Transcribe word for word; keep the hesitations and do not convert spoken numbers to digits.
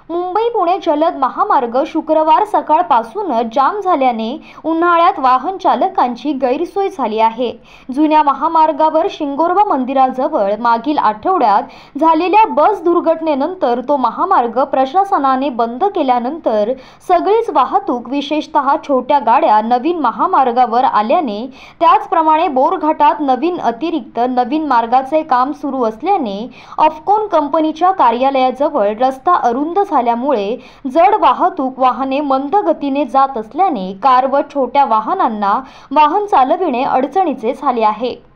मुंबई पुणे जलद महामार्ग शुक्रवार सकाळपासूनच जाम झाल्याने उन्हाळ्यात वाहन चालकांची गैरसोय झाली आहे। जुन्या महामार्गावर शिंगोर्बा मंदिराजवळ मागील आठवड्यात झालेल्या बस दुर्घटनेनंतर तो महामार्ग प्रशासनाने बंद केल्यानंतर सगळीच वाहतूक विशेषतः छोट्या गाड्या नवीन महामार्गावर आल्याने, त्याचप्रमाणे बोरघाटात नवीन अतिरिक्त नवीन मार्गाचे काम सुरू असल्याने ऑफकॉन कंपनीच्या कार्यालयाजवळ रस्ता अरुंद झाल्यामुळे जड वाहतूक वाहने मंद गतीने जात असल्याने कार व छोट्या वाहनांना वाहन चालविणे अडचणीचे झाले आहे।